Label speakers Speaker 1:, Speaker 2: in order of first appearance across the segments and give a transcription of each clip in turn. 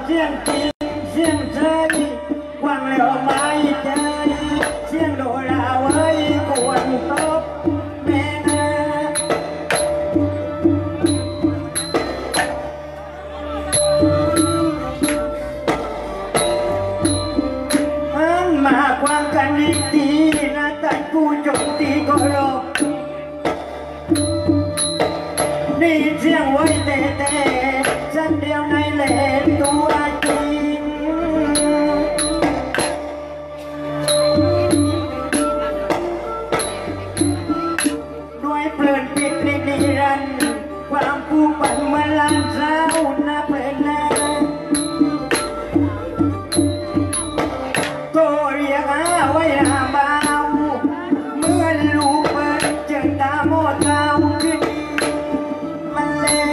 Speaker 1: เสียงจริงเสียงใจกว้างแล้วไม่ใจเสียงโดราไว้กวนตบแม่นาอันมากว้างกันอีกทีนะแต่กูจงตีก็รอนี่เสียงไว้แต่ฉันเดียวในแหล่ตัวจริงด้วยเพลินปิดนิรันดร์ความผูกพันเมื่อล้านเช้านะเพลินนะโตเรียกหาไว้หาเบาเมื่อลูกเปิดเจอตาโมดเท้าขึ้นมันเล่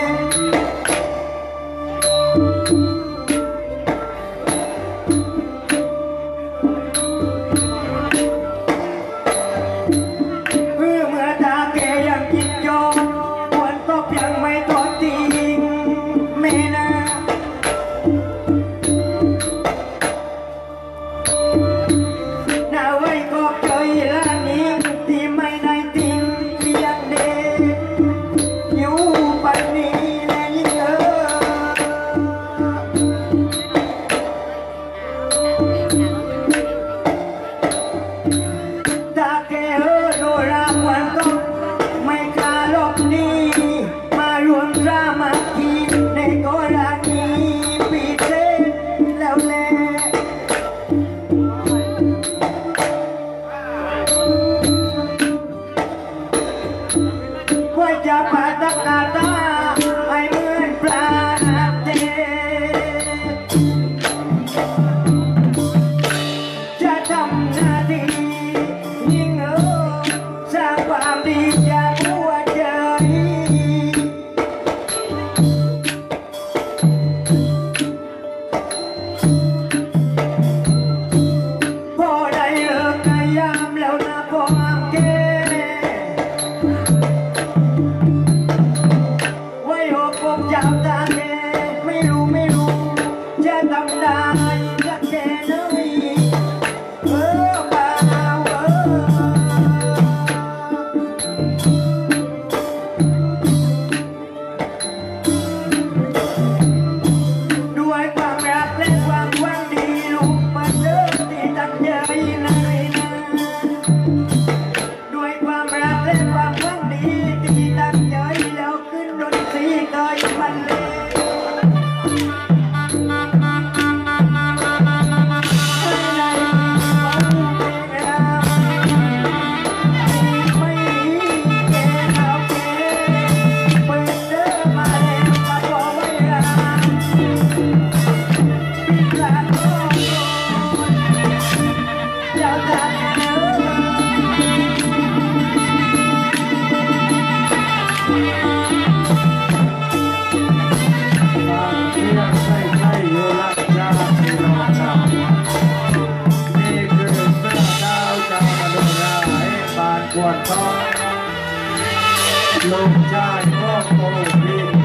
Speaker 1: ลงชายก็โตดิน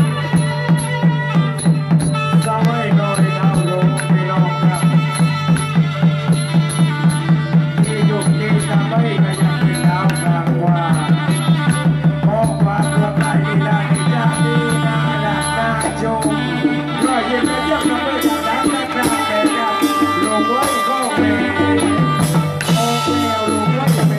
Speaker 1: สมัยน้อยดาวลงพี่น้องครับที่ยุคนี้จะไม่ก็ยังเป็นดาวกลางว่าเพราะว่าตัวใครได้จะดีน่ารักน่าชมรอยยิ้มและเยี่ยมเราไม่ได้แสงและกราบแต่ยังลงไว้ก็เป็นโอ้แมวลงไว้เป็น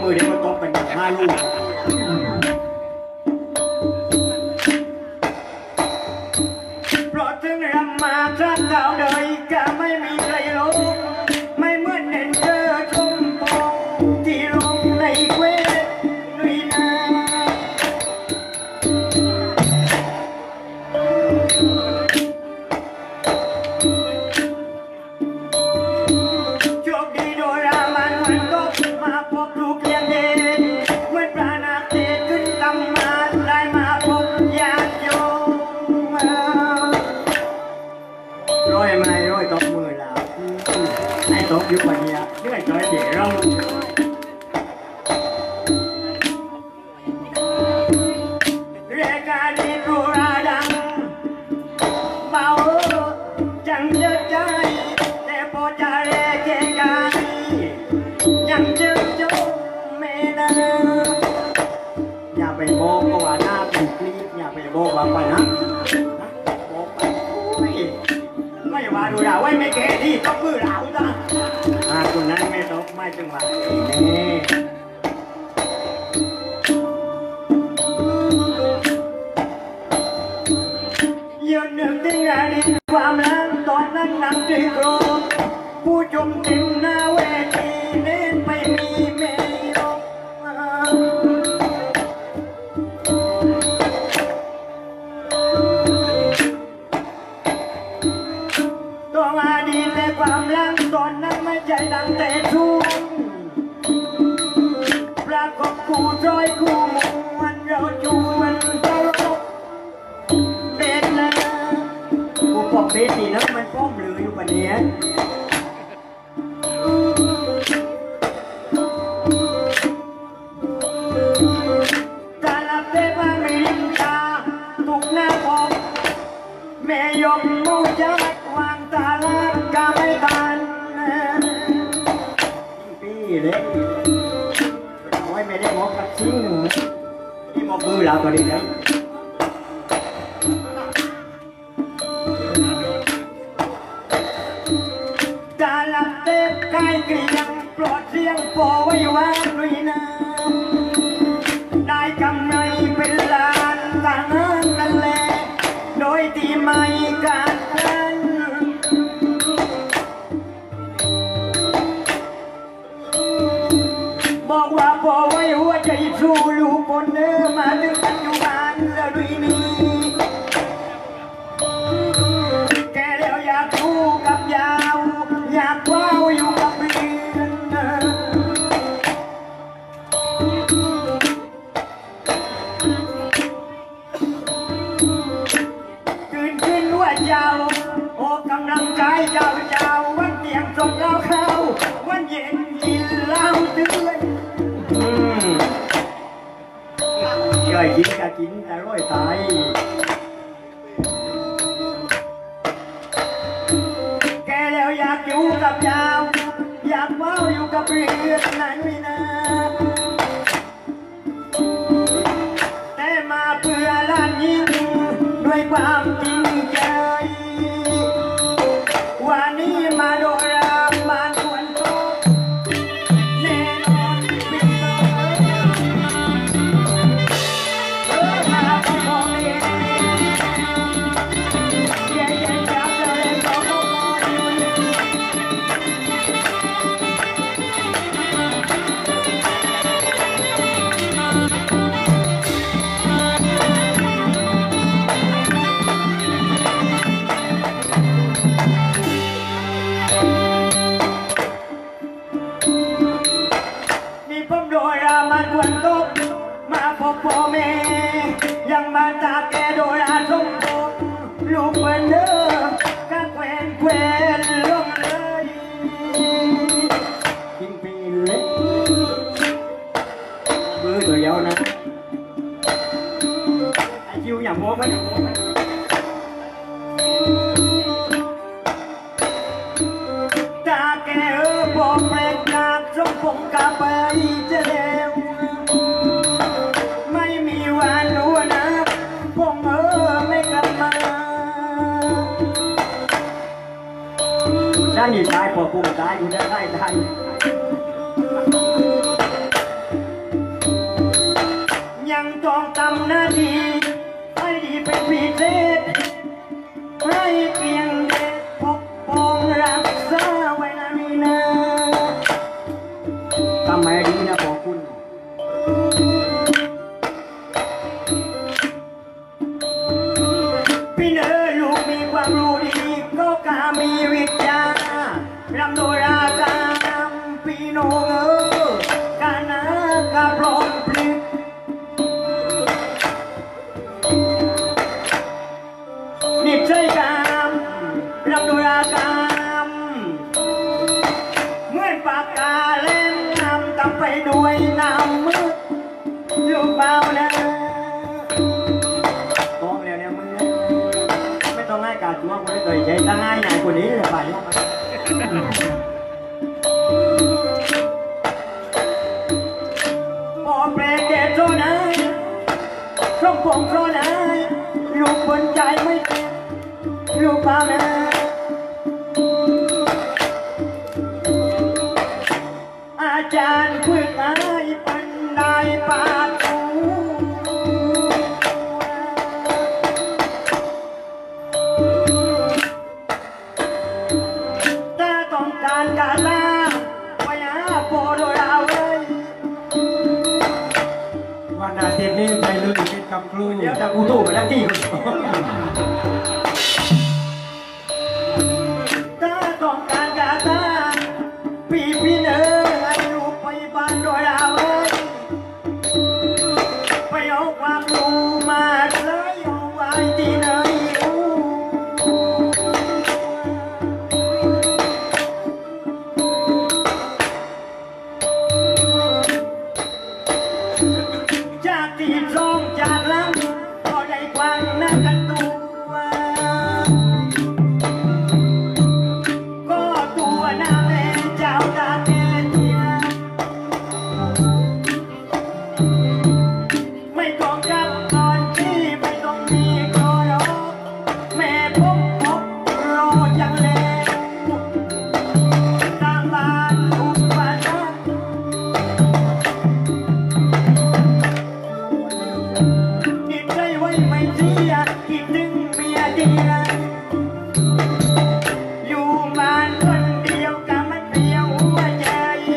Speaker 2: มือเดี๋ยวก็ตบกันห้าลูกเพราะถึงรำมาครั้งเก่าเดยก็ไม่มีใครรู้ไม่เหมือนเด่นเจอชมปองที่ลงในเวทีนาโชคดีโดรามันวันก็มาพบลูกเลี้ยงเด่นเหมือนปลาหนักเทขึ้นตำมาได้มาพบญาติโยมร้อยไม่ร้อยตบมือแล้วไอ้ตบอยู่คนเดียวนี่ไอ้จอยเจ๋เราเรียกการดีดูราดังเบาจังเจอใจแต่พอจะเรียกแค่กันยังเจอโจไม่นะอย่าไปบอกว่าหน้าผิดรีบอย่าไปบอกว่าไปนะบอกไปไม่ว่าดูดาวไว้ไม่แก่ที่ก็มือหลาวจ้าคนนั้นไม่ตกไม่จังหวะนี่ยืนหนึ่งที่งานดีความรักตอนนั้นนั่งที่โกรธผู้ชมเต็มหน้าเวทีเน้นไปมีเมยกตัวอดีตและความรักตอนนั้นไม่ใจดังแต่ทุ่งปรากฏคู่ร้อยคู่มวนเราจูมันตลกเบ็ดนะกูบอกเบ็ดนี่นะมันป้อมหรืออยู่ปะเนี้ยตาลับเทพาไม่ลิ้นตาตุกหน้าพบแม่ยกมูจักวางตาลับกาไม่ตันปีเล็กเอาไว้ไม่ได้หมอกกับชิ้นที่หมอกมือเราตัวนี้นะตาลับเทพใกล้เกลียงปลอดเสียงพอไว้วางด้วยนะได้กำไรเป็นล้านต่างนั่นแหละโดยที่ไม่การนั้นบอกว่าพอไว้หัวใจสู้ลูกคนเดิมมาถึงปัจจุบันแล้วด้วยนี้แกแล้วอยากสู้กับยาวอยากว้าวอยู่กับเรียนขึ้นว่าเจ้าโอ้กำลังใจเจ้าวันเตียงสดเหล้าเข้าวันเย็นกินเหล้าเตือนเคยกินก็กินแต่ร้อยตายแกแล้วอยากอยู่กับเจ้าอยากเมาอยู่กับเรื่องนั้นไม่นะแต่มาเพื่อล้านยิ่งด้วยความจริงใจวันนี้มาโดนรามมาชวนโตแน่นอนปิดตัวมาพอเลยแย่จับเลยพอมาพบพ่อแม่ยังมาจากแกโดยอาสมบูรณ์ลูกเหมือนเดิมก็แควนลงเลยกินปีเล็กมือตัวเดียวนะไอคิวอย่างโม้ไหมตาแกบอกแปลกจากสมพงกาไปเจแล้วไม่มีวันรู้นะพงไม่กลับมาฉันนี่ตายพอพงตายอยู่ได้ต้องทำหน้าที่ให้ดีเป็นพิเศษให้เพียงเด็กปกป้องรักษาไว้นะนี่นะทำให้ดีนะขอบคุณพี่เนอลูกมีความรู้ดีก็กามีวิชารำโดราการพี่น้องกานะกาพร้อมพลิกนิสัยกามรำโดราการเหมือนปากกาเล่มนำทำไปด้วยน้ำมือลูกเบานะบอกแล้วเนี่ยมึงไม่ต้องให้การตัวกูได้เคยใจตั้งง่ายไหนกว่านี้เลยไปพอเปรย์เกศโซนะช่องปงโซนะลูกบนใจไม่เต็มลูกเบานะอาจารย์ฝึกให้ปันได้ปาตูถ้าต้องการกาลาไปหาโปโดราเว้ย
Speaker 1: วันอาทิตย์นี้ไปเลยเป็นคำครู
Speaker 2: เดี๋ยวจะกูตู้ไปแล้วที่ถ้าต้องการกาลาพี่เนอให้ลูกไปบ้านโดราเว้ยไปเอาความรู้มาเลยเอาไว้ที่ไหนจากที่ร้องจากลำก็ได้กวางนักกันตัวก็ตัวน้าแม่เจ้าตาแก่เทียไม่ต้องกับตอนที่ไม่ต้องมีก็รอแม่พบรอจังเลยตามบ้านอุปถัมภ์นิสัยไว้ไม่เสียคิดถึงเมียเดียอยู่บ้านคนเดียวก็ไม่เปลี่ยวหัวใจ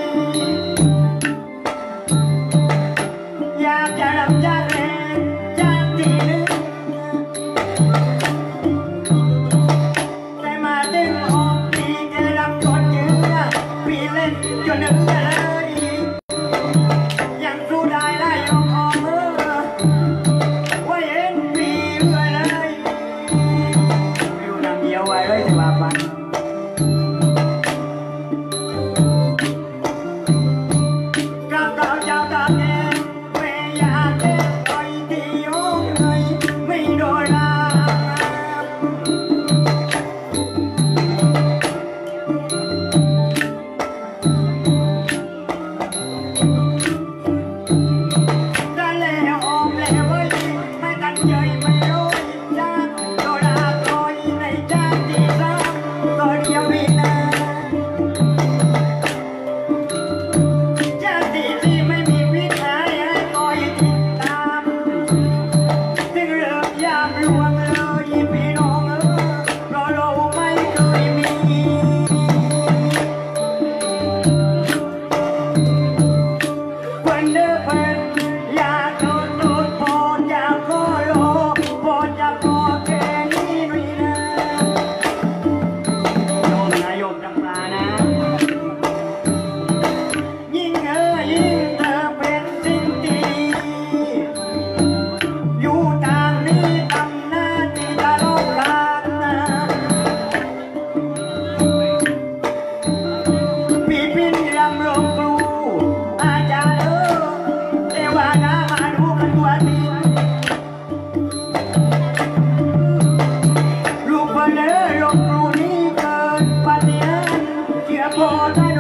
Speaker 2: อยากจะรับจากแรงจากที่หนึ่งแต่มาดึงออกพี่แกรับจนเยือพี่เล่นจนนึกเลยยังสู้ได้ไล่ออกว่าเห็นพี่เพื่อเลยอยู่นำเดียวไว้เลยถึงว่าปันกับเราเจ้าตาแก่ไม่อยากเก็บไว้ที่โอ้ยไม่โดนรักจะแล้วออกแล้วเว้ยไม่ตั้งใจไม่รู้จักโดนรักคอยในใจที่ซ้ำก็เดียววินาจากที่ไม่มีวิถีให้คอยติดตามถึงเรื่องยามลวงเลยพี่น้องเพราะเราไม่เคยมีเพิ่นเด้อเพิ่นอยากโดนตูดพออยากขอโลพอจะขอแค่นี้หน่อยนะโยมนะโยมจำปานะ ยิ่งยิ่งเธอเป็นสิ่งดีอยู่ทางนี้ทำหน้าที่ตลอดกาลนะพี่พินรำรงครูอาจารย์เทวดามาดูกันตัวดีลูกคนรำครูนี้เกินปฏิหารย์เชื่อพอได้